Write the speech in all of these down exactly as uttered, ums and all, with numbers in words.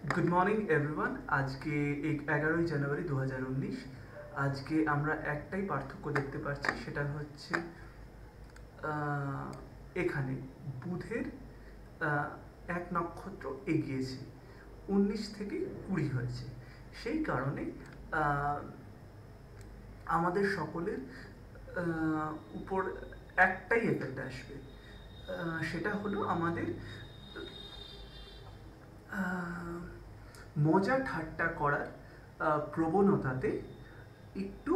Good morning everyone. আজকে এগারোই জানুয়ারি দু হাজার উনিশ। আজকে আমরা একটাই পার্থক্য দেখতে পাচ্ছি, সেটা হচ্ছে এখানে বুধের এক নক্ষত্র এগিয়েছে, উনিশ থেকে কুড়ি হয়েছে। সেই কারণে আমাদের সকলের উপর একটাই এফেক্ট আসবে, সেটা হলো আমাদের মজা ঠাট্টা করার প্রবণতাতে একটু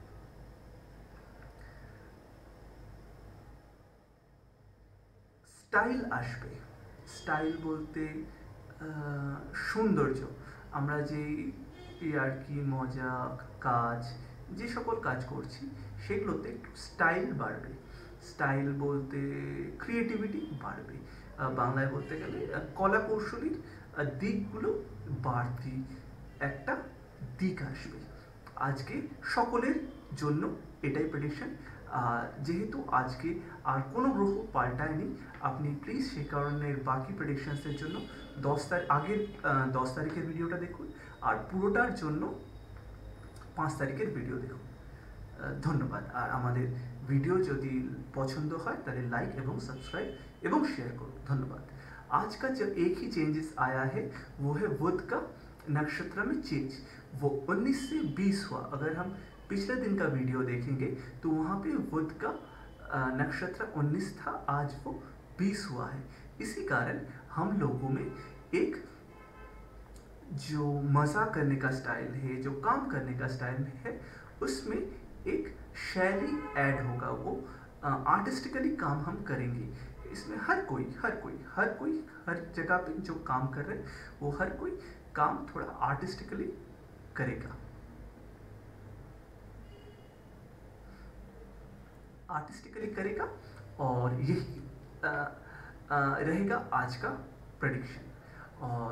স্টাইল আসবে। স্টাইল বলতে সৌন্দর্য। আমরা যে আর কি মজা কাজ, যে সকল কাজ করছি সেগুলোতে একটু স্টাইল বাড়বে। স্টাইল বলতে ক্রিয়েটিভিটি বাড়বে, বাংলায় বলতে গেলে কলা কৌশলীর দিকগুলো বাড়তি একটা দিক আসবে আজকে সকলের জন্য। এটাই প্রেডিকশন। যেহেতু আজকে আর কোনো গ্রহ পাল্টায়নি, আপনি প্লিজ সে কারণে বাকি প্রেডিকশনসের জন্য দশ তারিখ আগের দশ তারিখের ভিডিওটা দেখুন, আর পুরোটার জন্য পাঁচ তারিখের ভিডিও দেখুন। ধন্যবাদ। আর আমাদের ভিডিও যদি পছন্द হয় তাহলে लाइक एवं सब्सक्राइब एवं शेयर करो। धन्यवाद। आज का जो एक ही चेंजेस आया है वो है बुध का नक्षत्र में चेंज। वो उन्नीस से बीस हुआ। अगर हम पिछले दिन का वीडियो देखेंगे तो वहाँ पे बुध का नक्षत्र उन्नीस था, आज वो बीस हुआ है। इसी कारण हम लोगों में एक जो मज़ा करने का स्टाइल है, जो काम करने का स्टाइल है, उसमें एक शैली ऐड होगा। वो आर्टिस्टिकली काम हम करेंगे। इसमें हर कोई हर कोई हर कोई हर जगह पे जो काम कर रहे हैं वो हर कोई काम थोड़ा आर्टिस्टिकली करेगा आर्टिस्टिकली करेगा और यही आ, आ, रहेगा आज का प्रेडिक्शन। और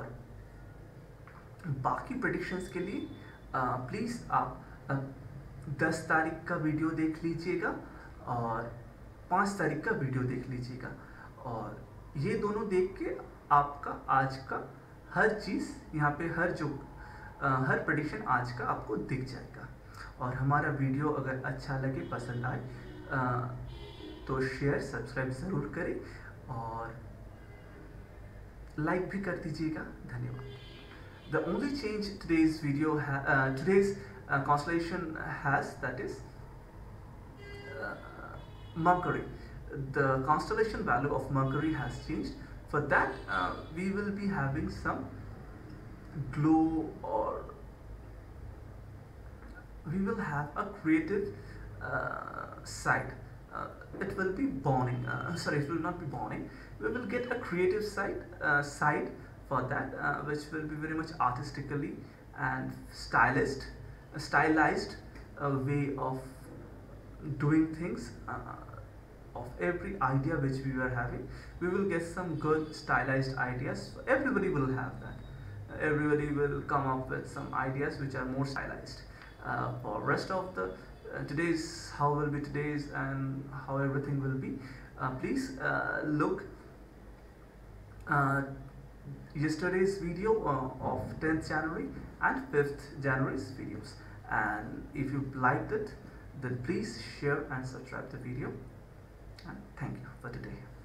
बाकी प्रेडिक्शंस के लिए प्लीज़ आप आ, दस तारीख का वीडियो देख लीजिएगा और पाँच तारीख का वीडियो देख लीजिएगा। और ये दोनों देख के आपका आज का हर चीज़ यहाँ पे हर जो आ, हर प्रेडिक्शन आज का आपको दिख जाएगा। और हमारा वीडियो अगर अच्छा लगे, पसंद आए आ, तो शेयर सब्सक्राइब ज़रूर करें और लाइक भी कर दीजिएगा। धन्यवाद। The only change today's video ha uh, today's uh, constellation has, that is uh, Mercury. The constellation value of Mercury has changed. For that uh, we will be having some glow, or we will have a creative uh, side. Uh, it will be burning. Uh, sorry, it will not be burning. We will get a creative side uh, side for that, uh, which will be very much artistically and stylist, uh, stylized uh, way of doing things. Uh, of every idea which we were having, we will get some good stylized ideas. Everybody will have that. Uh, everybody will come up with some ideas which are more stylized. Uh, for rest of the uh, today's, how will be today's and how everything will be, uh, please uh, look uh, yesterday's video uh, of tenth January and fifth January's videos, and if you liked it then please share and subscribe the video, and thank you for today.